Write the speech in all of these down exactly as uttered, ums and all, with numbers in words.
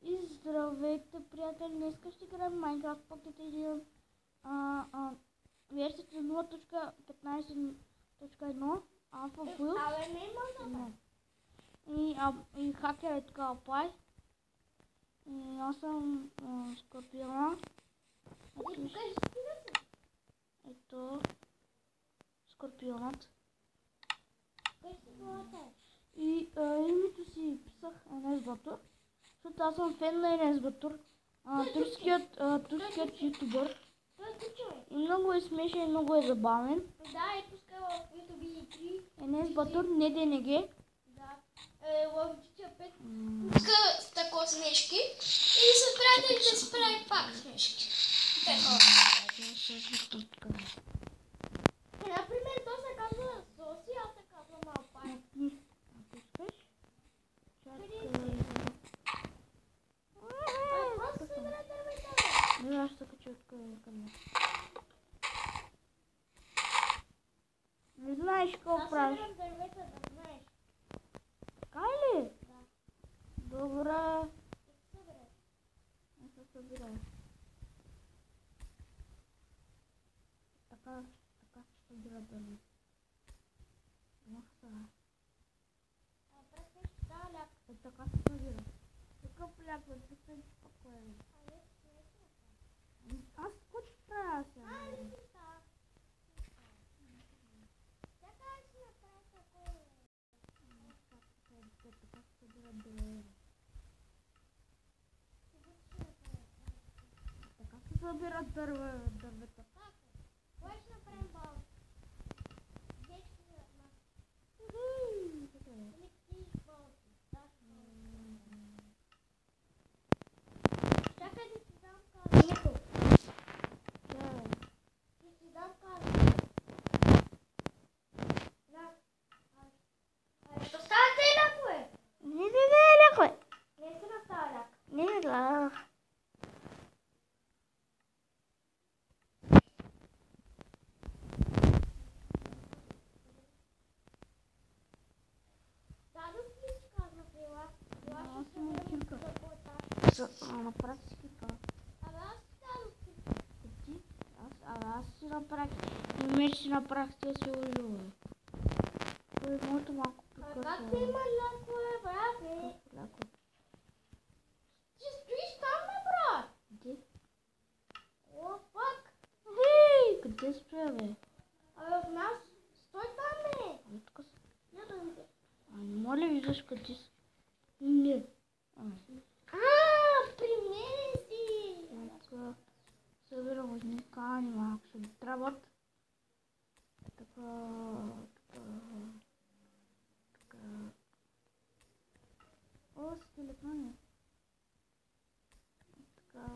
И здравейте, приятели! Днес ще играем в Minecraft Pocket Edition версията нула точка петнайсет точка едно Alpha Build. Абе, не може. И, а, и хакер е така Апай. И аз съм а, Скорпиона. Ти покажи стига се. Ето Скорпионът. Кой си главата? И а, името си писах Енес Батур, защото аз съм фен на Енес Батур, а, турският, а, турският ютубър. Той е кучо. И много е смешен и много е забавен. Да, и пуска в YouTube игри. Енес Батур, не ДНГ. Да. Е, в джи ти ей пет пуска такова смешки. И с приятелите си прави пак смешки. Такова. Е, например, то се казва Соси, аз се казвам Алпай. Ай, просто се игра дървета, бе. Да, аз се кача от към. Не знаеш какво правиш. Аз събирам дървета, да знаеш. Така ли? Да. Добре. Как събираш? Не се събирай. Така, така ще събира дърви. Мах са. А, пръскаш така ляк. Е, така се събира. Такъв ляк, бе, ти се спокойно. А, не, не е така. Аз какво ще правя сега? А, не си така. Така си направи такова. Така се събира дърви. Така се събират дърва, дървета. Как? Кой ще направим бал? Дечко се на... Уху! Така е. Или ти бал си? Да, чакай да си дам казането. Да. Да си дам казането. Да. Ето ставате и ляко е. Не, не, не е ляко е. Не си настава ляко. Не е ляко. Дадох ли си казва прила? Аз съм училка. На практика това. Абе аз си дадох ти. Ти? Аз, абе, аз си направих. И меч си направих, тя си улюва. Това е моето малко Абе прекъсване. как ти има ляко е, брат? Е? Ляко. Ти стоиш там, бе, брат? Где? О, фак. Хей, къде спря, бе? Абе в нас. Стой там, бе. Ами тук са. Не да ми. А не моля виждаш къде си? Не. А, А, при мен си. така. Събирам едни кани малко ще ми трябват. Така, така, така. О, скелетони. Така.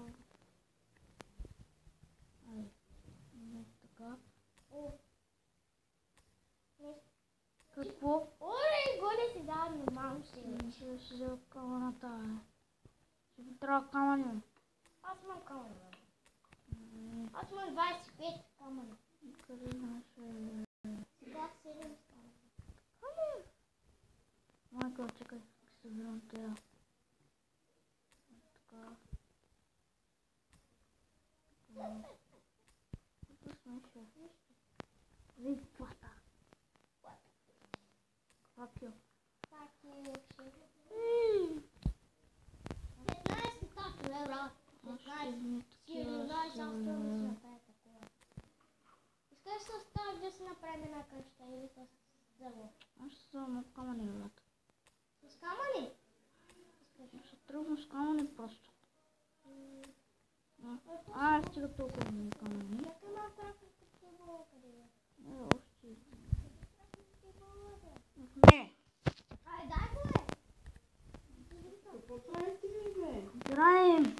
Ай, не така. О. Не. Какво? Оре, горе си дава нормално си. Ще си взел камъната, бе. Ще ми трябва камъни. Аз имам камъна. Аз имам двайсет и пет камъна. Къде наше? Сега седем стана. Ами! Майка, чакай, ще събирам тея. Така. Така. Какво смеша? Виж плата. Какъв? Так е вообще. Ей! петнайсет так, бе, брат. петнайсет. четиринайсет, аз това да си направя такова. Искаш да става да си направим една къща или с дърво? Аз ще взема камъни, брат. С камъни? Ще тръгна с камъни просто. А, стига толкова ми камъни. Чакай малко тракторът ще бъл къде е. Не, още. Не. Ай, дай го, бе! Играем!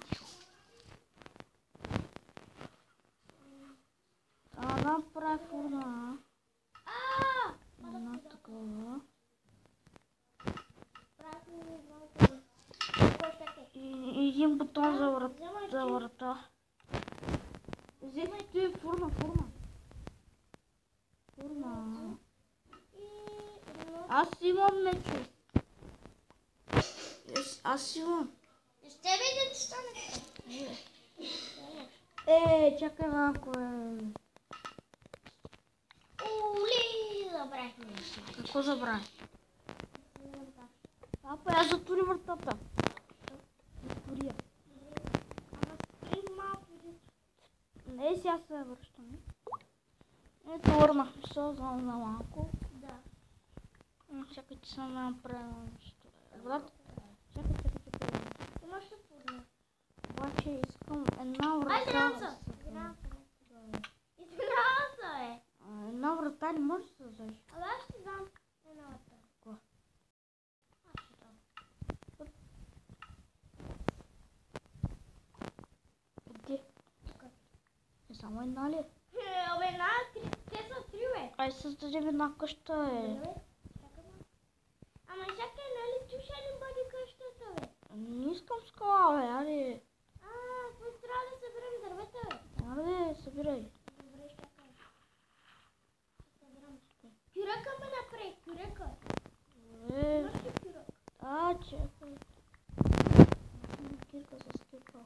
А, да правя фурна. Ааа! Една такава. Правят ми не знам къде. Какво ще е? И един бутон за врата. За врата. Вземи ти фурна, фурна. Фурна. Аз имам мечо. Аз имам. Ще видят, че стане. Е, чакай малко, е. Ули, забравихме нещо. Какво забравя? Папа, аз затвори вратата. Затвори я. Ама спри малко. Не, сега се връщаме. Ето, върнахме се за за малко. Да. Чакай, че съм направила нещо. Врат. Чакай, чакай, чакай. Имаш ли подле? Обаче искам една врата. Ай, извинявам се. Извинявам се. Извинявам се. А, една врата не може да се взеш. Абе, аз ще дам една врата. Какво? Аз ще дам. Къде? Е, само една ли? Е, Абе, една, три, те са три, бе. Ай, създадем една къща, е. Добре, чакай ма. Ама чакай, нали ти ще ли бъде къщата, бе? Не искам скала, бе, аре. А, той трябва да съберем дървета, бе. Аре, събирай. Добре, чакай. Ще съберем. Кюръка ме направи, кюръка. Добре. Имаш ли кюрък? А, чакай. Кирка с кирка.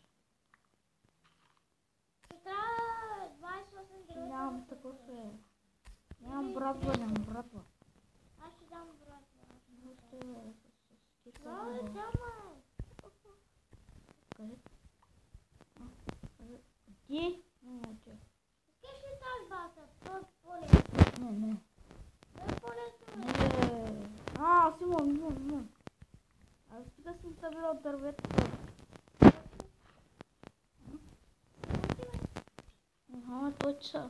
Ще трябва двадесет и осем дървета. Нямам такъв, е. Нямам брадва, нямам брадва. Аз ще дам брат. Още, бе, с- с кирка. Да, бе, бе. дама. Къде? А, къде? Къде? Не, не, че. Искаш ли тази бата? Той е по-лесно. Не, не. Той е по-лесно, бе. Не. А, аз имам, имам, имам. Аз сега съм събирал дърветата. Ага, точно.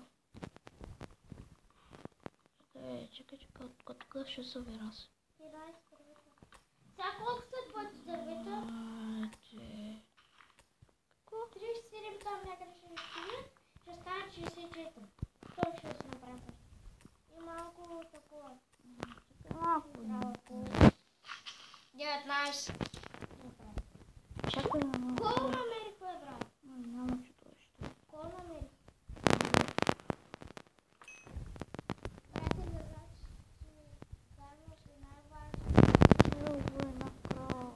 Чакай, чакай, чакай, от тук ще събира се. единадесет дървета. Сега колко са твоите дървета? А, че... тридесет и седем там някъде ще изтигнат. Ще станат шейсет и четири. Той ще се направим. И малко такова. Чакай малко. Малко. деветнадесет. Чакай малко. Колко намерихме, брат? А, няма че това ще. Колко намерих? Брате, да знаеш, че заедно ще най-важно. Ево, една крава.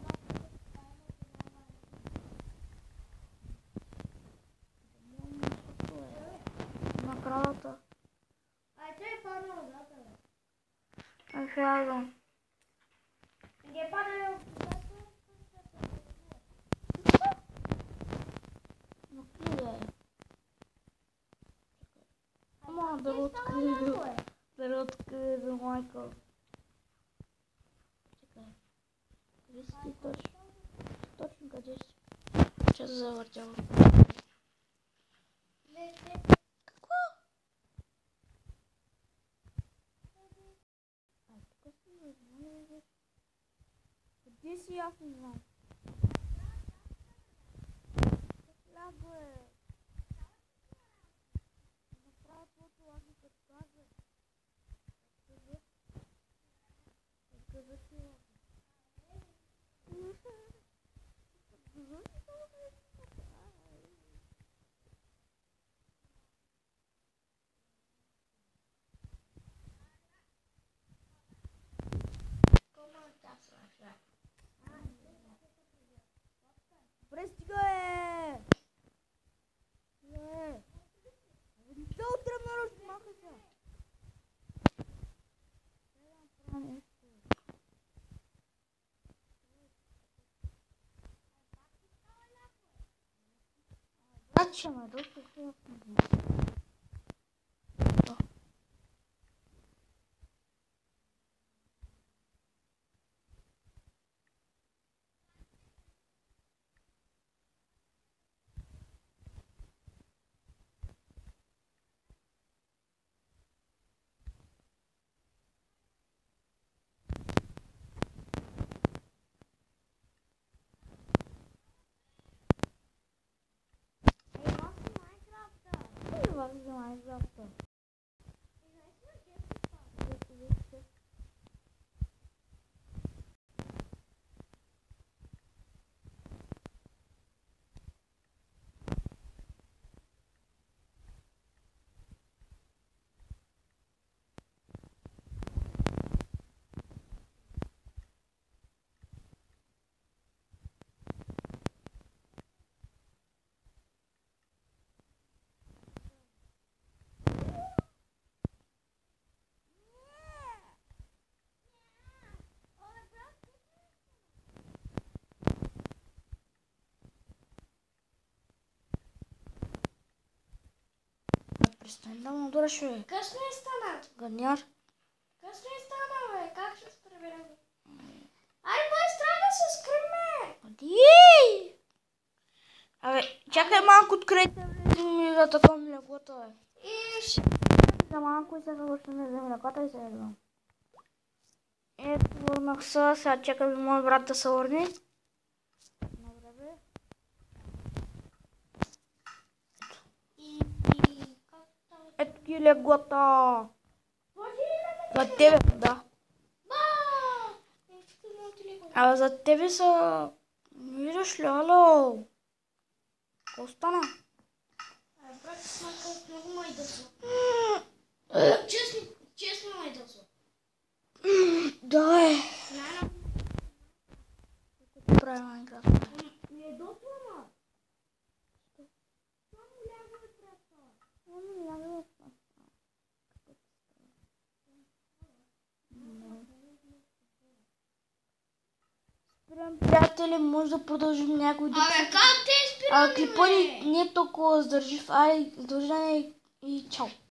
На кравата. Ай, той е паднал водата, бе. А сега идвам. Не е паднал водата. Но къде? Ама да Ти става открия. някое. Да открия за майка. Чакай. Къде си ти точно? Точно къде си? Ще завъртя. Не, не. Какво? А, тук си не знам. Къде си, аз не знам. Ляго е. Направя твоето лаги като кажа. Откъде? Откъде си лаги? Откъде си лаги? Престига е! Не! Да утре ме размаха се! Трябва да направя нещо. Брат, ще ме доста се в него. Was gemeint sagte. Да ме удураш, бе. Късно е стана. Гадняр. Късно е стана, бе. Как ще се приберем? Ай, бой, трябва да се скриме. Ей! Абе, чакай малко открейте ми да така млекото, бе. И ще... За малко и сега вършим за млекото и сега идвам. Ето, върнах се, сега чакай ми моят брат да се върне. Добре, бе. И... и... как става? Ето ги леглата. Може ли да ме... За тебе, да. Ба! Е, тук е моят телефон. Абе, за тебе са... Виждаш ли, ало? Какво стана? Абе, брат, смака много майдъсва. Честно, честно майдъсва. Да, е. Най-на... Прави Майнкрафт. Не е дошло, ма. Само ляво е праса. Ами, ляво е праса. Спирам, приятели, може да продължим някой да... Абе, как те А спираме, клипа бе? ни не е толкова сдържив. Ай, издържане и чао.